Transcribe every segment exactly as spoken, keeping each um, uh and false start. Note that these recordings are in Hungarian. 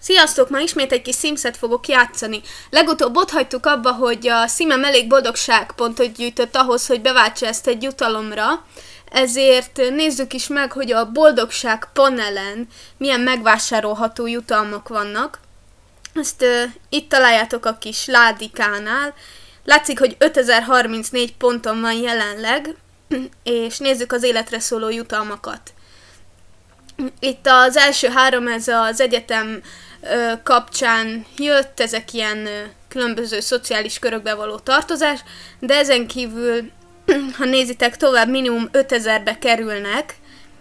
Sziasztok! Ma ismét egy kis Simset fogok játszani. Legutóbb ott hagytuk abba, hogy a Simem elég boldogságpontot gyűjtött ahhoz, hogy beváltsa ezt egy jutalomra. Ezért nézzük is meg, hogy a boldogság panelen milyen megvásárolható jutalmak vannak. Ezt uh, itt találjátok a kis ládikánál. Látszik, hogy ötezer-harmincnégy ponton van jelenleg, és nézzük az életre szóló jutalmakat. Itt az első három, ez az egyetem ö, kapcsán jött, ezek ilyen ö, különböző szociális körökbe való tartozás, de ezen kívül, ha nézitek tovább, minimum ötezerbe kerülnek,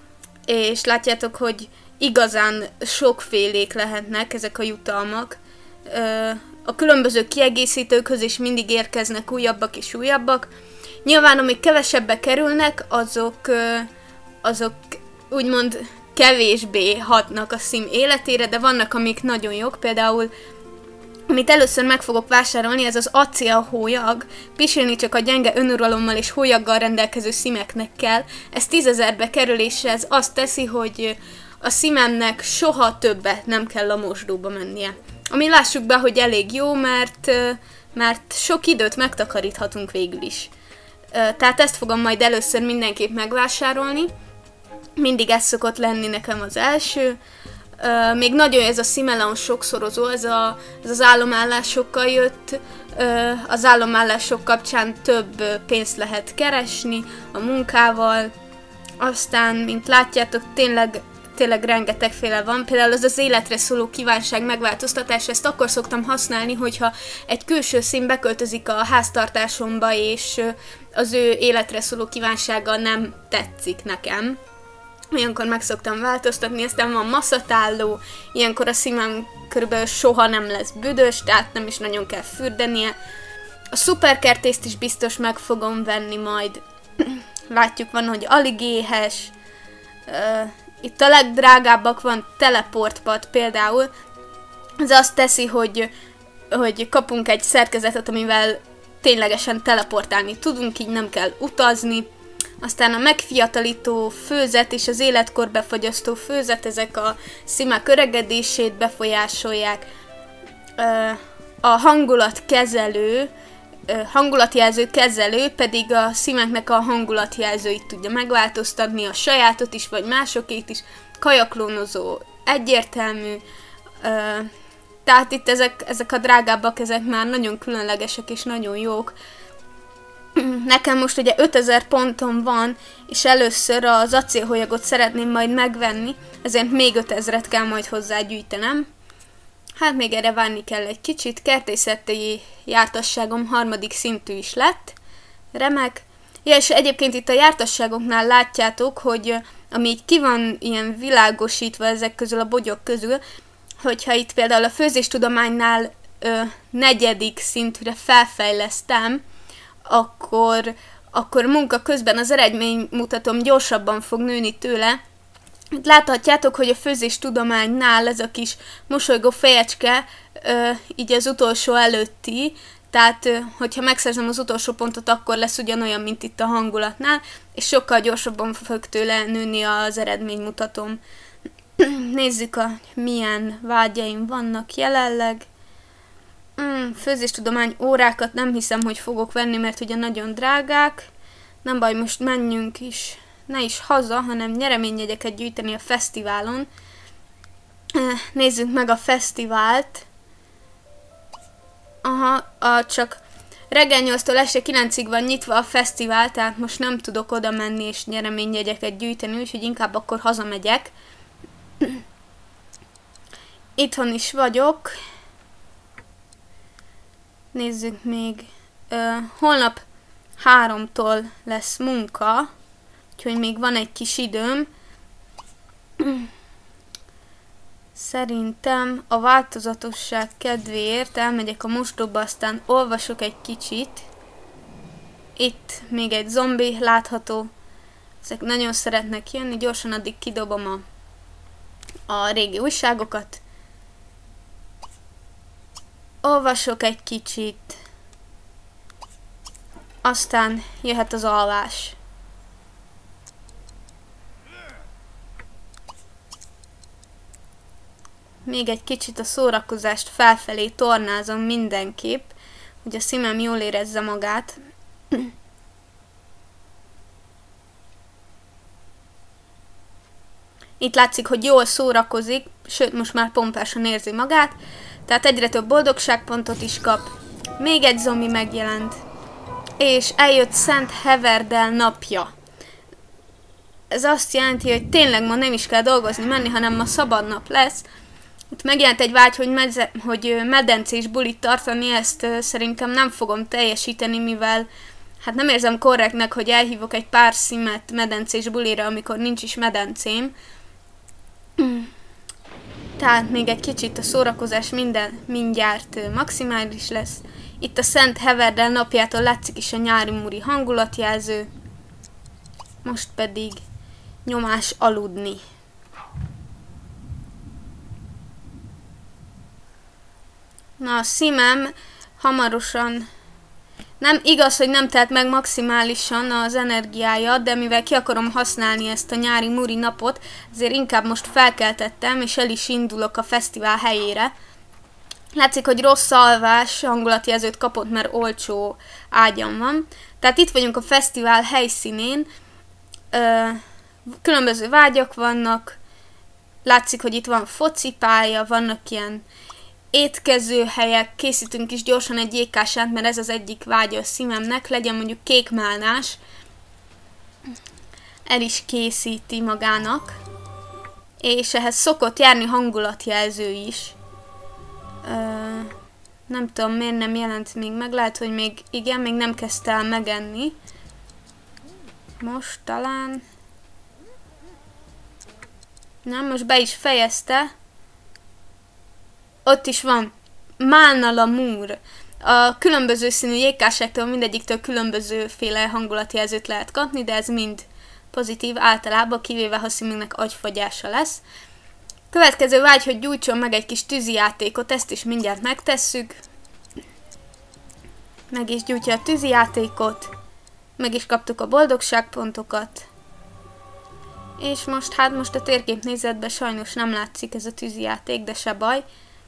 és látjátok, hogy igazán sokfélék lehetnek ezek a jutalmak. Ö, a különböző kiegészítőkhöz is mindig érkeznek újabbak és újabbak. Nyilván, amik kevesebbe kerülnek, azok, ö, azok úgymond kevésbé hatnak a Sim életére, de vannak, amik nagyon jók. Például, amit először meg fogok vásárolni, ez az acélhólyag. Pisilni csak a gyenge önuralommal és hólyaggal rendelkező Simeknek kell. Ez tízezerbe kerül, és ez azt teszi, hogy a Simemnek soha többet nem kell a mosdóba mennie. Ami lássuk be, hogy elég jó, mert, mert sok időt megtakaríthatunk végül is. Tehát ezt fogom majd először mindenképp megvásárolni. Mindig ez szokott lenni nekem az első. Uh, még nagyon ez a Simeleon sokszorozó, ez, a, ez az állomállásokkal jött. Uh, az állomállások kapcsán több uh, pénzt lehet keresni a munkával. Aztán, mint látjátok, tényleg, tényleg rengetegféle van. Például az az életre szóló kívánság megváltoztatás, ezt akkor szoktam használni, hogyha egy külső Sim beköltözik a háztartásomba, és uh, az ő életre szóló kívánsága nem tetszik nekem. Ilyenkor meg szoktam változtatni, aztán van maszatálló, ilyenkor a Simem körülbelül soha nem lesz büdös, tehát nem is nagyon kell fürdenie. A szuperkertészt is biztos meg fogom venni majd. Látjuk, van, hogy alig éhes. Uh, itt a legdrágábbak van teleportpad például. Ez azt teszi, hogy, hogy kapunk egy szerkezetet, amivel ténylegesen teleportálni tudunk, így nem kell utazni. Aztán a megfiatalító főzet és az életkor befagyasztó főzet, ezek a Simek öregedését befolyásolják. A hangulatkezelő, hangulatjelző kezelő pedig a Simeknek a hangulatjelzőit tudja megváltoztatni, a sajátot is, vagy másokét is. Kajaklónozó egyértelmű. Tehát itt ezek, ezek a drágábbak, ezek már nagyon különlegesek és nagyon jók. Nekem most ugye ötezer pontom van, és először az acélhólyagot szeretném majd megvenni, ezért még ötezret kell majd hozzágyűjtenem. Hát még erre várni kell egy kicsit. Kertészeti jártasságom harmadik szintű is lett. Remek. Ja, és egyébként itt a jártasságoknál látjátok, hogy ami így ki van ilyen világosítva ezek közül a bogyok közül, hogyha itt például a főzéstudománynál ö, negyedik szintre felfejlesztem, akkor, akkor munka közben az eredménymutatom gyorsabban fog nőni tőle. Láthatjátok, hogy a főzéstudománynál ez a kis mosolygó fejecske ö, így az utolsó előtti, tehát ö, hogyha megszerzem az utolsó pontot, akkor lesz ugyanolyan, mint itt a hangulatnál, és sokkal gyorsabban fog tőle nőni az eredménymutatom. Nézzük, a milyen vágyaim vannak jelenleg. Mm, főzéstudomány órákat nem hiszem, hogy fogok venni, mert ugye nagyon drágák. Nem baj, most menjünk is, ne is haza, hanem nyereményjegyeket gyűjteni a fesztiválon. Nézzük meg a fesztivált. Aha, a, csak reggel nyolctól este kilencig van nyitva a fesztivál, tehát most nem tudok oda menni és nyereményjegyeket gyűjteni, úgyhogy inkább akkor hazamegyek. Itthon is vagyok. Nézzük még. Uh, holnap háromtól lesz munka, úgyhogy még van egy kis időm. Szerintem a változatosság kedvéért elmegyek a mosdóba, aztán olvasok egy kicsit. Itt még egy zombi látható. Ezek nagyon szeretnek jönni, gyorsan addig kidobom a, a régi újságokat. Olvasok egy kicsit, aztán jöhet az alvás. még egy kicsit a szórakozást felfelé tornázom mindenképp, hogy a szívem jól érezze magát. Itt látszik, hogy jól szórakozik, sőt, most már pompásan érzi magát, tehát egyre több boldogságpontot is kap. Még egy zombi megjelent, és eljött Szent Heverdell napja. Ez azt jelenti, hogy tényleg ma nem is kell dolgozni menni, hanem ma szabad nap lesz. Itt megjelent egy vágy, hogy, medze, hogy medencés bulit tartani, ezt uh, szerintem nem fogom teljesíteni, mivel hát nem érzem korrektnek, hogy elhívok egy pár szimet medencés bulira, amikor nincs is medencém. Tehát még egy kicsit a szórakozás minden mindjárt uh, maximális lesz. Itt a Szent Heverdell napjától látszik is a nyári muri hangulatjelző. Most pedig nyomás aludni. Na, a szívem hamarosan, nem igaz, hogy nem telt meg maximálisan az energiája, de mivel ki akarom használni ezt a nyári muri napot, ezért inkább most felkeltettem, és el is indulok a fesztivál helyére. Látszik, hogy rossz alvás hangulatjelzőt kapott, mert olcsó ágyam van. Tehát itt vagyunk a fesztivál helyszínén, Ö, különböző vágyak vannak, látszik, hogy itt van focipálya, vannak ilyen étkezőhelyek, készítünk is gyorsan egy jégkását, mert ez az egyik vágya a szívemnek, legyen mondjuk kékmálnás, el is készíti magának, és ehhez szokott járni hangulatjelző is. Ö, nem tudom, miért nem jelent még meg, lehet, hogy még igen, még nem kezdte el megenni. Most talán... Nem, most be is fejezte. Ott is van. Málnalamúr. A különböző színű jégkásáktól mindegyiktől különbözőféle hangulatjelzőt lehet kapni, de ez mind pozitív általában, kivéve ha szívünknek agyfagyása lesz. Következő vágy, hogy gyújtson meg egy kis tűzijátékot, ezt is mindjárt megtesszük. Meg is gyújtja a tűzijátékot. Meg is kaptuk a boldogságpontokat. És most, hát most a térképnézetben sajnos nem látszik ez a tűzijáték, de se baj.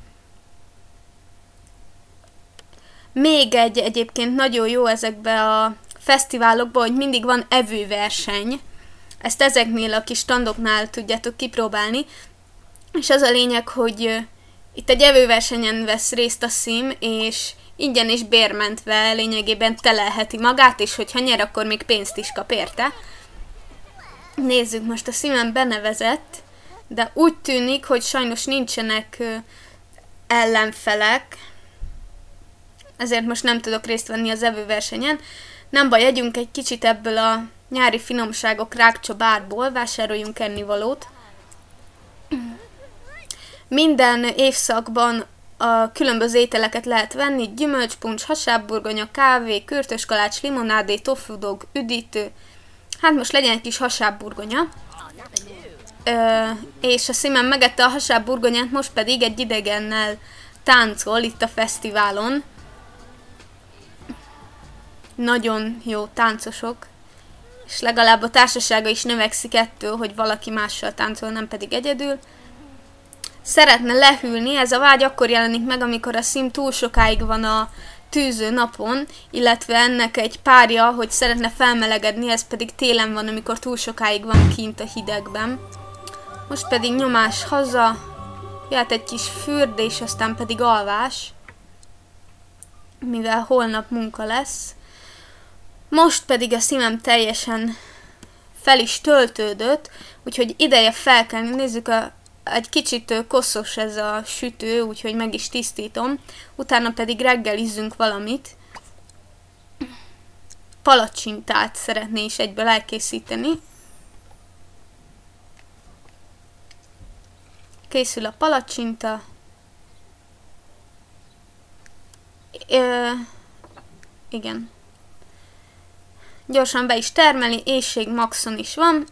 Még egy egyébként nagyon jó ezekben a fesztiválokban, hogy mindig van evőverseny. Ezt ezeknél a kis standoknál tudjátok kipróbálni. És az a lényeg, hogy uh, itt egy evőversenyen vesz részt a szím, és ingyen és bérmentve lényegében telelheti magát, és hogyha nyer, akkor még pénzt is kap érte. Nézzük, most a szívem benevezett, de úgy tűnik, hogy sajnos nincsenek uh, ellenfelek, ezért most nem tudok részt venni az evőversenyen. Nem baj, együnk egy kicsit ebből a nyári finomságok rákcsa bárból, vásároljunk ennivalót. Minden évszakban a különböző ételeket lehet venni, gyümölcspuncs, hasábburgonya, kávé, kürtös kalács, limonádé, tofudog, üdítő. Hát most legyen egy kis hasábburgonya. Ö, és a szívem megette a hasábburgonyát, most pedig egy idegennel táncol itt a fesztiválon. Nagyon jó táncosok. És legalább a társasága is növekszik ettől, hogy valaki mással táncol, nem pedig egyedül. Szeretne lehűlni, ez a vágy akkor jelenik meg, amikor a szím túl sokáig van a tűző napon, illetve ennek egy párja, hogy szeretne felmelegedni, ez pedig télen van, amikor túl sokáig van kint a hidegben. Most pedig nyomás haza, jöhet egy kis fürdés, aztán pedig alvás, mivel holnap munka lesz. Most pedig a szívem teljesen fel is töltődött, úgyhogy ideje felkelni. Nézzük, a, egy kicsit koszos ez a sütő, úgyhogy meg is tisztítom. Utána pedig reggelizzünk valamit. Palacsintát szeretné is egyből elkészíteni. Készül a palacsinta. Ö, igen. Gyorsan be is termeli, éhség maxon is van.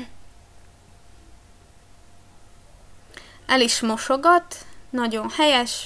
El is mosogat, nagyon helyes.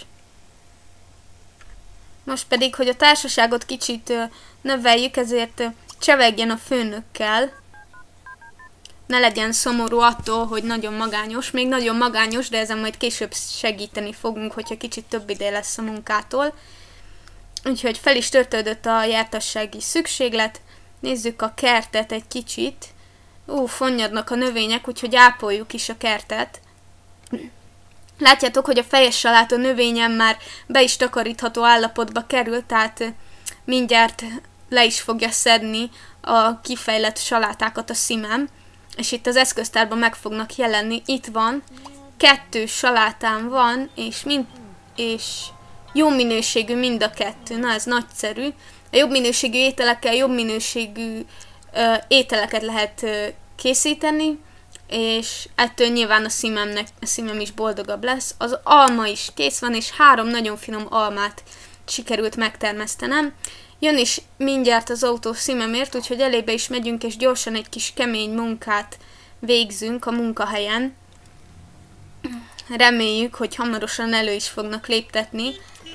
Most pedig, hogy a társaságot kicsit növeljük, ezért csevegjen a főnökkel. ne legyen szomorú attól, hogy nagyon magányos. Még nagyon magányos, de ezen majd később segíteni fogunk, hogyha kicsit több ide lesz a munkától. Úgyhogy fel is törtődött a jártassági szükséglet. Nézzük a kertet egy kicsit. Ú, fonnyadnak a növények, úgyhogy ápoljuk is a kertet. Látjátok, hogy a fejes saláta növényem már be is takarítható állapotba került, tehát mindjárt le is fogja szedni a kifejlett salátákat a szímem, és itt az eszköztárban meg fognak jelenni. Itt van, kettő salátám van, és, mind, és jó minőségű mind a kettő. Na, ez nagyszerű. A jobb minőségű ételekkel jobb minőségű ö, ételeket lehet ö, készíteni, és ettől nyilván a szívemnek, a szívem is boldogabb lesz. Az alma is kész van, és három nagyon finom almát sikerült megtermesztenem. Jön is mindjárt az autó szívemért, úgyhogy elébe is megyünk, és gyorsan egy kis kemény munkát végzünk a munkahelyen. Reméljük, hogy hamarosan elő is fognak léptetni.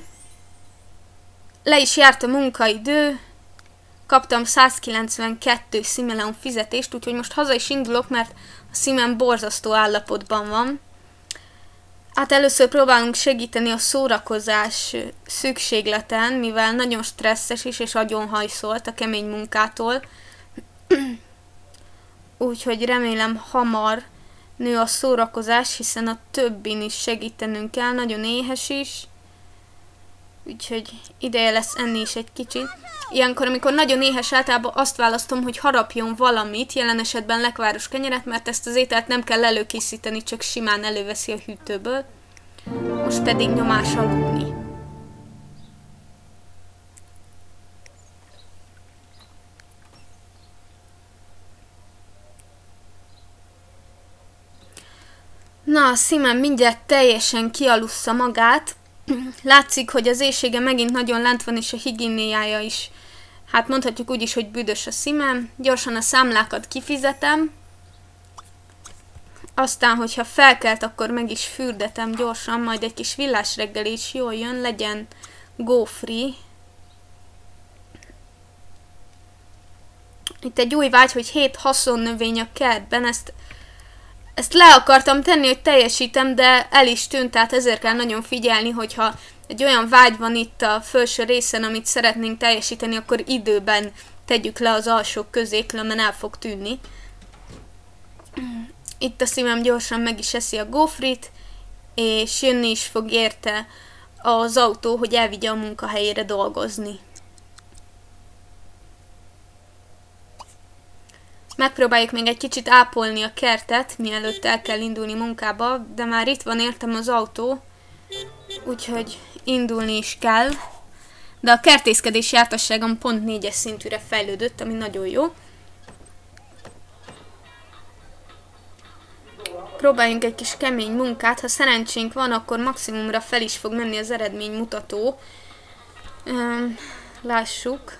Le is járt a munkaidő, kaptam százkilencvenkettő szimeleon fizetést, úgyhogy most haza is indulok, mert a szívem borzasztó állapotban van. Hát először próbálunk segíteni a szórakozás szükségleten, mivel nagyon stresszes is, és agyonhajszolt a kemény munkától. Úgyhogy remélem hamar nő a szórakozás, hiszen a többin is segítenünk kell, nagyon éhes is. Úgyhogy ideje lesz enni is egy kicsit. Ilyenkor, amikor nagyon éhes, általában azt választom, hogy harapjon valamit, jelen esetben lekváros kenyeret, mert ezt az ételt nem kell előkészíteni, csak simán előveszi a hűtőből. Most pedig nyomás aludni. Na, a szívem mindjárt teljesen kialussza magát. Látszik, hogy az éjsége megint nagyon lent van, és a higiéniája is. Hát mondhatjuk úgy is, hogy büdös a szívem. Gyorsan a számlákat kifizetem. Aztán, hogyha felkelt, akkor meg is fürdetem gyorsan, majd egy kis villás reggeli is jól jön, legyen gófri. Itt egy új vágy, hogy hét haszonnövény a kertben, ezt, ezt le akartam tenni, hogy teljesítem, de el is tűnt, tehát ezért kell nagyon figyelni, hogyha egy olyan vágy van itt a felső részen, amit szeretnénk teljesíteni, akkor időben tegyük le az alsók közé, különben el fog tűnni. Itt a szívem gyorsan meg is eszi a gófrit, és jönni is fog érte az autó, hogy elvigye a munkahelyére dolgozni. Megpróbáljuk még egy kicsit ápolni a kertet, mielőtt el kell indulni munkába, de már itt van értem az autó, úgyhogy indulni is kell. De a kertészkedés jártasságom pont négyes szintűre fejlődött, ami nagyon jó. Próbáljunk egy kis kemény munkát, ha szerencsénk van, akkor maximumra fel is fog menni az eredménymutató. Üm, lássuk.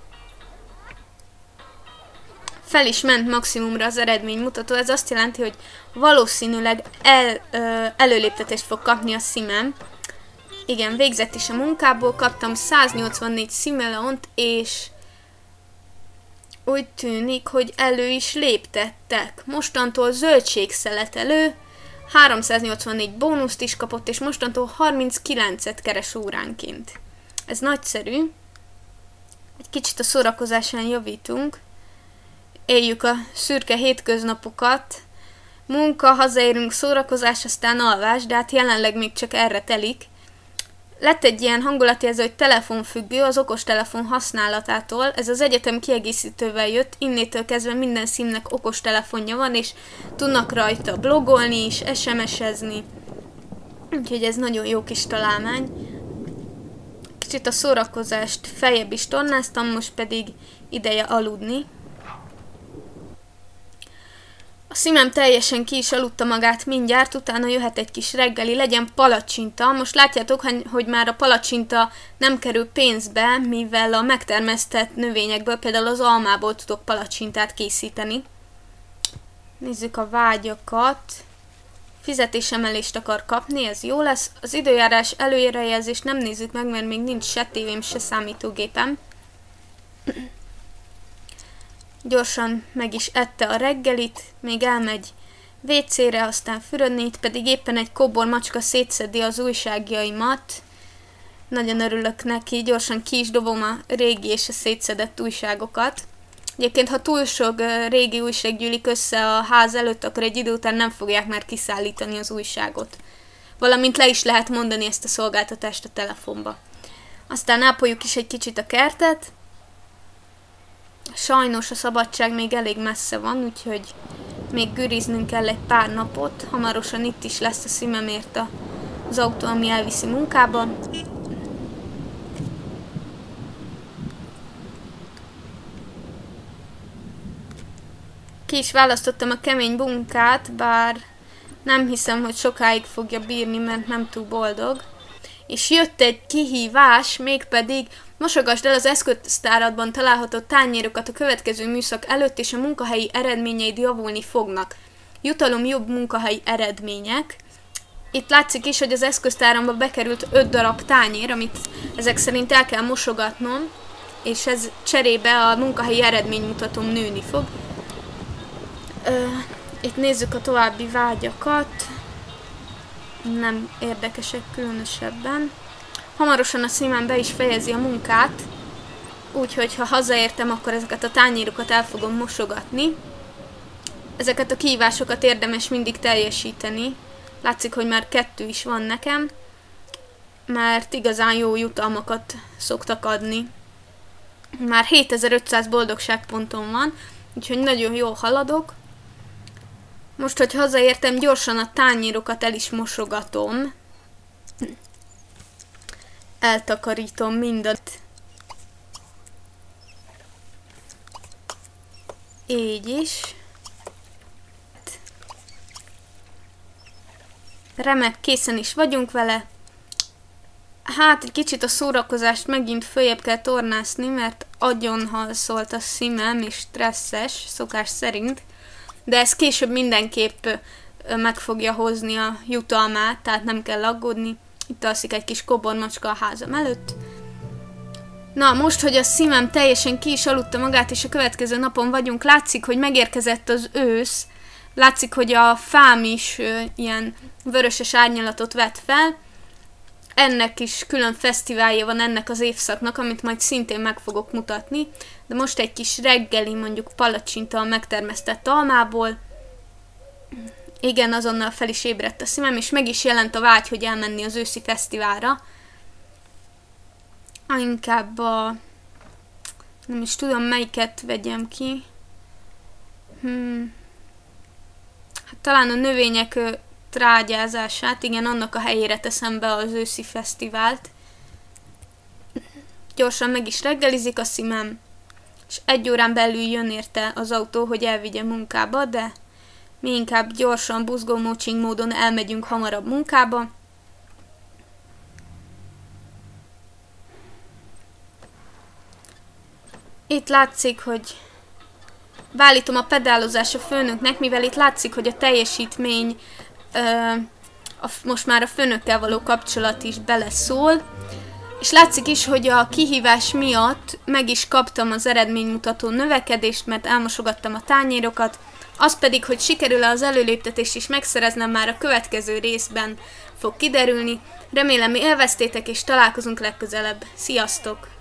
Fel is ment maximumra az eredménymutató, ez azt jelenti, hogy valószínűleg el, ö, előléptetést fog kapni a szívem. Igen, végzett is a munkából, kaptam száznyolcvannégy szimeleont, és úgy tűnik, hogy elő is léptettek. Mostantól zöldségszelet elő, háromszáznyolcvannégy bónuszt is kapott, és mostantól harminckilencet keres óránként. Ez nagyszerű. Egy kicsit a szórakozásán javítunk. Éljük a szürke hétköznapokat. Munka, hazaérünk, szórakozás, aztán alvás, de hát jelenleg még csak erre telik. Lett egy ilyen hangulatjelző, hogy telefonfüggő az okostelefon használatától. Ez az egyetem kiegészítővel jött, innétől kezdve minden színnek okostelefonja van, és tudnak rajta blogolni is, es em es-ezni. Úgyhogy ez nagyon jó kis találmány. Kicsit a szórakozást feljebb is tornáztam, most pedig ideje aludni. A szívem teljesen ki is aludta magát mindjárt, utána jöhet egy kis reggeli, legyen palacsinta. Most látjátok, hogy már a palacsinta nem kerül pénzbe, mivel a megtermesztett növényekből, például az almából tudok palacsintát készíteni. Nézzük a vágyakat. Fizetésemelést akar kapni, ez jó lesz. Az időjárás előrejelzést nem nézzük meg, mert még nincs se tévém, se számítógépem. Gyorsan meg is ette a reggelit, még elmegy vécére, aztán fürödni, itt pedig éppen egy kóbor macska szétszedi az újságjaimat. Nagyon örülök neki, gyorsan ki is dobom a régi és a szétszedett újságokat. Egyébként, ha túl sok régi újság gyűlik össze a ház előtt, akkor egy idő után nem fogják már kiszállítani az újságot. Valamint le is lehet mondani ezt a szolgáltatást a telefonba. Aztán ápoljuk is egy kicsit a kertet. Sajnos a szabadság még elég messze van, úgyhogy még güriznünk kell egy pár napot. Hamarosan itt is lesz a szívemért az autó, ami elviszi munkába. Ki is választottam a kemény munkát, bár nem hiszem, hogy sokáig fogja bírni, mert nem túl boldog. És jött egy kihívás, mégpedig mosogasd el az eszköztáradban található tányérokat a következő műszak előtt, és a munkahelyi eredményeid javulni fognak. Jutalom jobb munkahelyi eredmények. Itt látszik is, hogy az eszköztáramba bekerült öt darab tányér, amit ezek szerint el kell mosogatnom, és ez cserébe a munkahelyi eredménymutatom nőni fog. Ö, itt nézzük a további vágyakat. Nem érdekesek különösebben. Hamarosan a szímem be is fejezi a munkát, úgyhogy ha hazaértem, akkor ezeket a tányérokat el fogom mosogatni. Ezeket a kihívásokat érdemes mindig teljesíteni. Látszik, hogy már kettő is van nekem, mert igazán jó jutalmakat szoktak adni. Már hétezer-ötszáz boldogságponton van, úgyhogy nagyon jól haladok. Most, hogy hazaértem, gyorsan a tányérokat el is mosogatom. Eltakarítom mindent. Így is. Remek, készen is vagyunk vele. Hát, egy kicsit a szórakozást megint följebb kell tornászni, mert agyonhalszolt a szívem, és stresszes, szokás szerint. De ez később mindenképp meg fogja hozni a jutalmát, tehát nem kell aggódni. Itt alszik egy kis kobormacska a házam előtt. Na, most, hogy a szívem teljesen ki is aludta magát, és a következő napon vagyunk, látszik, hogy megérkezett az ősz. Látszik, hogy a fám is ö, ilyen vöröses árnyalatot vett fel. Ennek is külön fesztiválja van ennek az évszaknak, amit majd szintén meg fogok mutatni. De most egy kis reggeli, mondjuk palacsinta a megtermesztett almából. Igen, azonnal fel is ébredt a szívem, és meg is jelent a vágy, hogy elmenni az őszi fesztiválra. Inkább a... nem is tudom, melyiket vegyem ki. Hmm. Hát talán a növények trágyázását, igen, annak a helyére teszem be az őszi fesztivált. Gyorsan meg is reggelizik a szívem, és egy órán belül jön érte az autó, hogy elvigye munkába, de mi inkább gyorsan, buzgó-mócsing módon elmegyünk hamarabb munkába. Itt látszik, hogy beállítom a pedálozás a főnöknek, mivel itt látszik, hogy a teljesítmény, ö, a, most már a főnökkel való kapcsolat is beleszól, és látszik is, hogy a kihívás miatt meg is kaptam az eredménymutató növekedést, mert elmosogattam a tányérokat, az pedig, hogy sikerül-e az előléptetést is megszereznem, már a következő részben fog kiderülni. Remélem élveztétek, és találkozunk legközelebb. Sziasztok!